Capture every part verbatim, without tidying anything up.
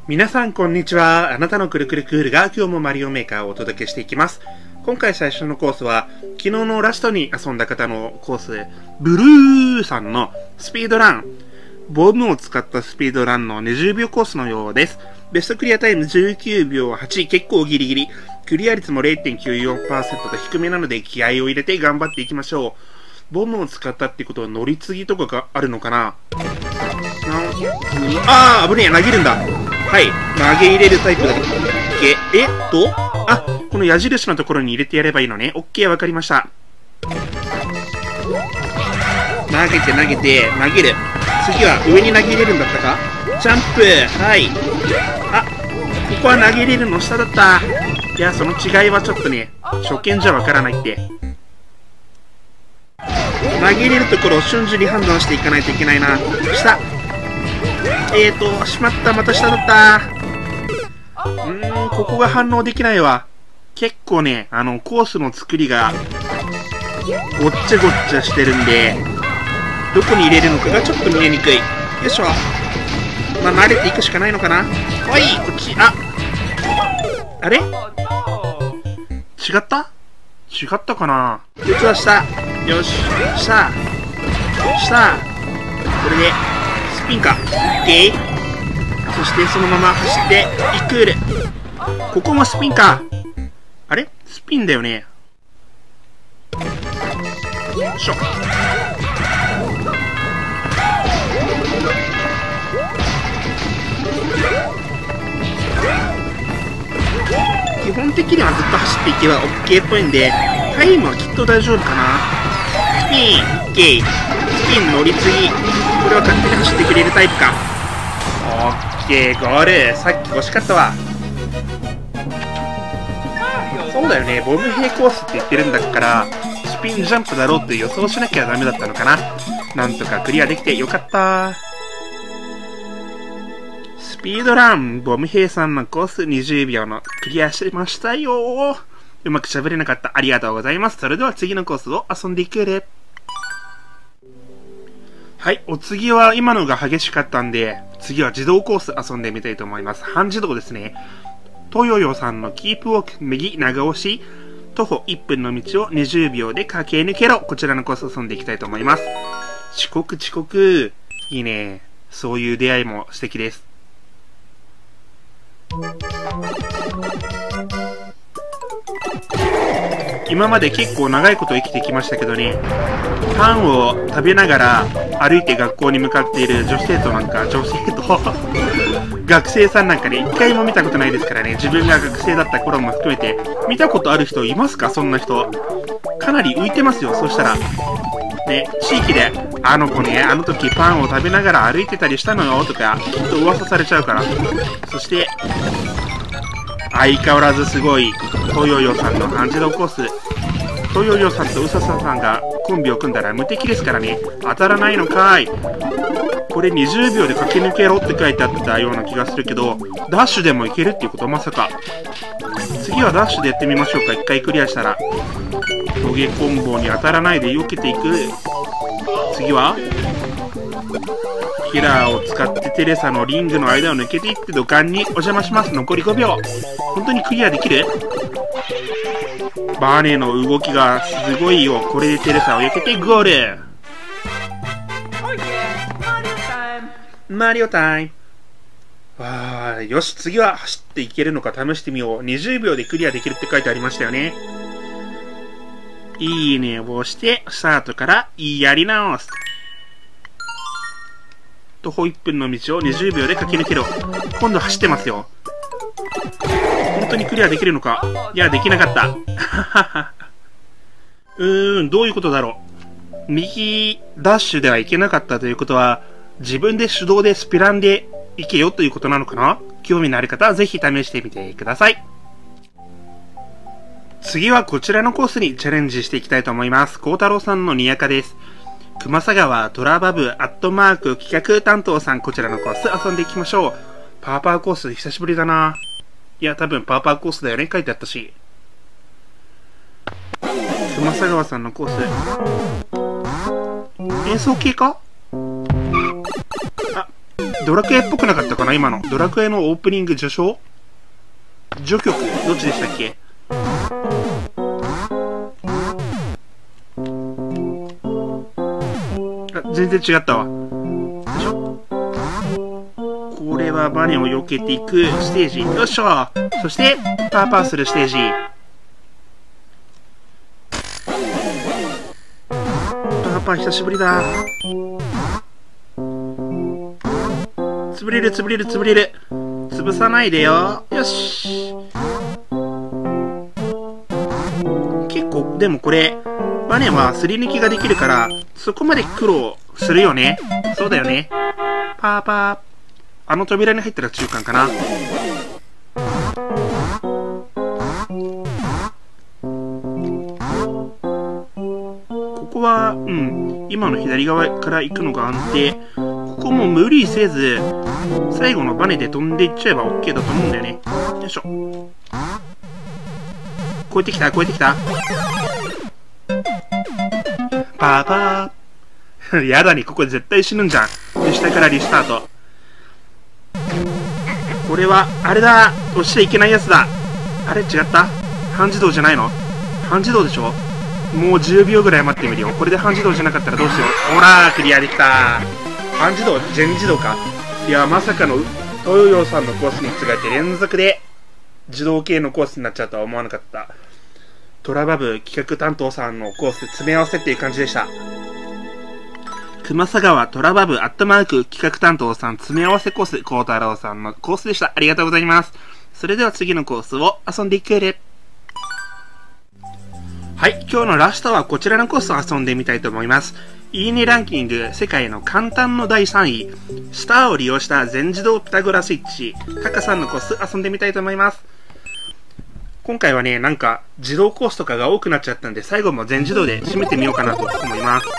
皆さんこんにちは。あなたのくるくるクールが今日もマリオメーカーをお届けしていきます。今回最初のコースは、昨日のラストに遊んだ方のコースで、ブルーさんのスピードラン、ボムを使ったスピードランのにじゅうびょうコースのようです。ベストクリアタイムじゅうきゅうびょうはち、結構ギリギリ。クリア率も れいてんきゅうよんパーセント と低めなので気合を入れて頑張っていきましょう。ボムを使ったってことは乗り継ぎとかがあるのかな？あー、危ねえ、投げるんだ。はい、投げ入れるタイプだけど。えっと、あ、この矢印のところに入れてやればいいのね。オッケー、わかりました。投げて投げて、投げる。次は上に投げ入れるんだったか？ジャンプ、はい。あ、ここは投げ入れるの下だった。いや、その違いはちょっとね、初見じゃわからないって。投げ入れるところを瞬時に判断していかないといけないな。下。えーと、しまった、また下だった。うーん、ここが反応できないわ。結構ね、あの、コースの作りが、ごっちゃごっちゃしてるんで、どこに入れるのかがちょっと見えにくい。よいしょ。まあ、慣れていくしかないのかな。おい、こっち、ああれ違った違ったかな。こいつは下。よし、下。下。これで、スピンか。オッケー。そしてそのまま走って、イクール。ここもスピンか。あれスピンだよね。よいしょ。基本的にはずっと走っていけば OK っぽいんで、タイムはきっと大丈夫かな。スピン、OK。スピン乗り継ぎ。これは勝手に走ってくれるタイプか。OK、ゴール。さっき欲しかったわ。そうだよね、ボム並コースって言ってるんだから、スピンジャンプだろうって予想しなきゃダメだったのかな。なんとかクリアできてよかった。スピードラン、ボム兵さんのコースにじゅうびょうのクリアしましたよ。うまく喋れなかった。ありがとうございます。それでは次のコースを遊んでいくれ。はい、お次は今のが激しかったんで、次は自動コース遊んでみたいと思います。半自動ですね。トヨヨさんのキープウォーク、右長押し、徒歩いっぷんの道をにじゅうびょうで駆け抜けろ。こちらのコース遊んでいきたいと思います。遅刻遅刻。いいね。そういう出会いも素敵です。今まで結構長いこと生きてきましたけどね、パンを食べながら歩いて学校に向かっている女子生徒なんか、女子生徒学生さんなんかね、一回も見たことないですからね。自分が学生だった頃も含めて、見たことある人いますか？そんな人。かなり浮いてますよ、そしたら。ね、地域で、あの子ね、あの時パンを食べながら歩いてたりしたのよ、とか、きっと噂されちゃうから。そして、相変わらずすごい、トヨヨさんの半自動コース。トヨヨさんとウササさんがコンビを組んだら無敵ですからね。当たらないのかーい。これにじゅうびょうで駆け抜けろって書いてあったような気がするけど、ダッシュでもいけるっていうこと？まさか。次はダッシュでやってみましょうか。一回クリアしたら。トゲコンボに当たらないで避けていく。次はキラーを使ってテレサのリングの間を抜けていって土管にお邪魔します。残りごびょう。本当にクリアできる？バーネの動きがすごいよ。これでテレサを避けてゴール。マリオタイム。わー、よし、次は走っていけるのか試してみよう。にじゅうびょうでクリアできるって書いてありましたよね。いいねを押して、スタートからやり直す。徒歩いっぷんの道をにじゅうびょうで駆け抜けろ。今度走ってますよ。本当にクリアできるのか？いや、できなかった。うーん、どういうことだろう。右ダッシュではいけなかったということは、自分で手動でスピランで行けよということなのかな？興味のある方はぜひ試してみてください。次はこちらのコースにチャレンジしていきたいと思います。孝太郎さんのにやかです。熊佐川トラバブアットマーク企画担当さん、こちらのコース遊んでいきましょう。パワーパーコース久しぶりだな。いや、多分パワーパーコースだよね。書いてあったし。熊佐川さんのコース。演奏系か？あ、 ドラクエっぽくなかったかな今の。ドラクエのオープニング序章序曲どっちでしたっけ？あ、全然違ったわ。でしょ？これはバネを避けていくステージ。よっしゃ！そして、パーパーするステージ。パーパー久しぶりだ。潰れる潰れる潰れる。潰さないでよ。よし。結構、でもこれ、バネはすり抜きができるから、そこまで苦労するよね。そうだよね。パーパー。あの扉に入ったら中間かな。ここは、うん、今の左側から行くのが安定。ここも無理せず、最後のバネで飛んでいっちゃえば OK だと思うんだよね。よいしょ。越えてきた越えてきたパーパー。やだね、ここ絶対死ぬんじゃん。で、下からリスタート。これは、あれだ落ちちゃいけないやつだあれ違った半自動じゃないの半自動でしょもうじゅうびょうぐらい待ってみるよ。これで半自動じゃなかったらどうしよう。ほらー、クリアできた半自動全自動か。いや、まさかの、東洋さんのコースにつがえて連続で、自動系のコースになっちゃうとは思わなかった。トラバブ企画担当さんのコースで詰め合わせっていう感じでした。熊佐川トラバブアットマーク企画担当さん詰め合わせコース、孝太郎さんのコースでした。ありがとうございます。それでは次のコースを遊んでいくれ。はい、今日のラストはこちらのコースを遊んでみたいと思います。いいねランキング世界の簡単のだいさんい、スターを利用した全自動ピタゴラスイッチ、タカさんのコース遊んでみたいと思います。今回はね、なんか自動コースとかが多くなっちゃったんで、最後も全自動で締めてみようかなと思います。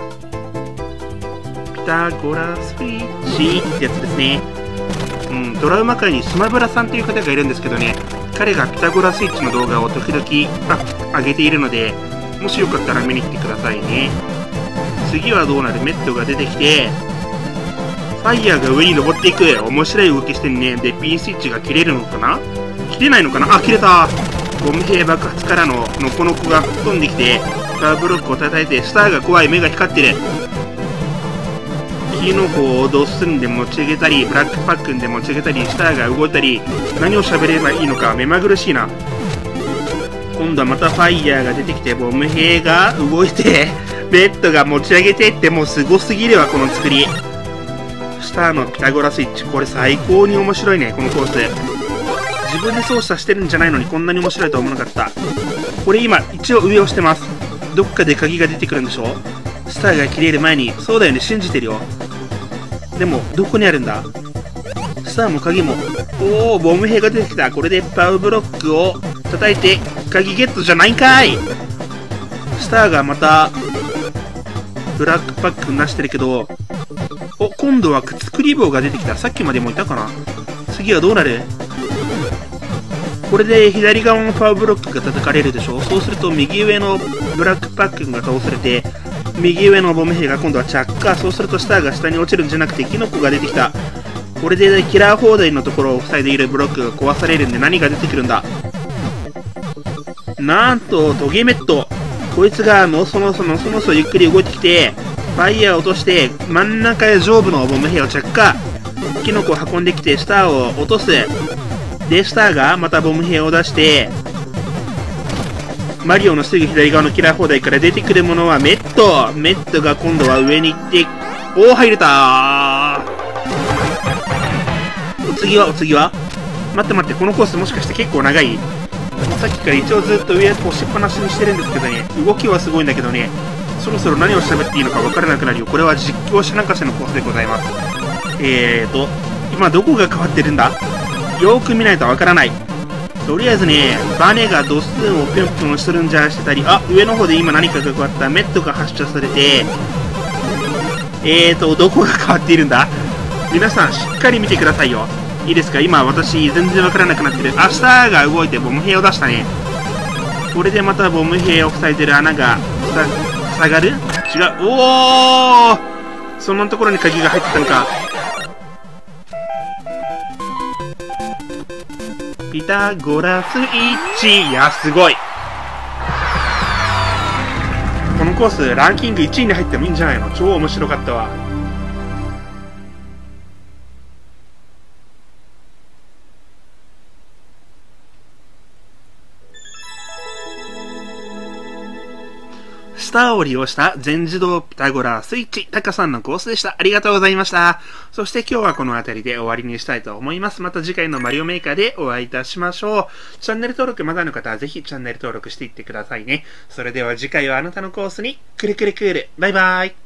ピタゴラスイッチってやつですね。うん、ドラウマ界にスマブラさんという方がいるんですけどね、彼がピタゴラスイッチの動画を時々あ上げているので、もしよかったら見に来てくださいね。次はどうなる？メットが出てきて、ファイヤーが上に登っていく。面白い動きしてんね。で、P スイッチが切れるのかな？切れないのかな？あ、切れた。ゴム兵爆発からのノコノコが吹っ飛んできて、パワーブロックを叩いて、スターが怖い。目が光ってる。キノコをドッスンで持ち上げたり、ブラックパックンで持ち上げたり、スターが動いたり、何を喋ればいいのか目まぐるしいな。今度はまたファイヤーが出てきて、ボム兵が動いて、ベッドが持ち上げてって、もうすごすぎるわ、この作り。スターのピタゴラスイッチ、これ最高に面白いね、このコース。自分で操作してるんじゃないのにこんなに面白いとは思わなかった。これ今、一応上をしてます。どっかで鍵が出てくるんでしょ？スターが切れる前に。そうだよね、信じてるよ。でも、どこにあるんだ？スターも鍵も。おー、ボム兵が出てきた。これでパウブロックを叩いて、鍵ゲットじゃないんかい！スターがまた、ブラックパックになしてるけど、お、今度は靴クリボーが出てきた。さっきまでもいたかな？次はどうなる？これで左側のパワーブロックが叩かれるでしょ。そうすると右上のブラックパックが倒されて、右上のボム兵が今度は着火。そうするとスターが下に落ちるんじゃなくてキノコが出てきた。これでキラー砲台のところを塞いでいるブロックが壊されるんで、何が出てくるんだ？なんとトゲメット。こいつがのそのそのそのそゆっくり動いてきて、ファイヤーを落として真ん中へ上部のボム兵を着火。キノコを運んできてスターを落とす。で、スターがまたボム兵を出して、マリオのすぐ左側のキラー砲台から出てくるものはメット。メットが今度は上に行って、おー、入れたー。お次は、お次は待って待って、このコースもしかして結構長い？さっきから一応ずっと上押しっぱなしにしてるんですけどね、動きはすごいんだけどね、そろそろ何を喋っていいのか分からなくなるよ。これは実況しなかせのコースでございます。えーと、今どこが変わってるんだ？よーく見ないとわからない。とりあえずね、バネがドスンをぴょんぴょんするんじゃしてたり、あ、上の方で今何かが変わった。メットが発射されて、えーと、どこが変わっているんだ？皆さんしっかり見てくださいよ。いいですか？今私全然わからなくなってる。あ、スターが動いてボム兵を出したね。これでまたボム兵を塞いでる穴が下がる？違う。おー！そんなところに鍵が入ってたのか。 ピタゴラスイッチ。いや、すごい。このコース、ランキングいちいに入ってもいいんじゃないの？超面白かったわ。スターを利用した全自動ピタゴラスイッチ、タカさんのコースでした。ありがとうございました。そして今日はこの辺りで終わりにしたいと思います。また次回のマリオメーカーでお会いいたしましょう。チャンネル登録まだの方はぜひチャンネル登録していってくださいね。それでは次回はあなたのコースにくるくるくる。バイバイ。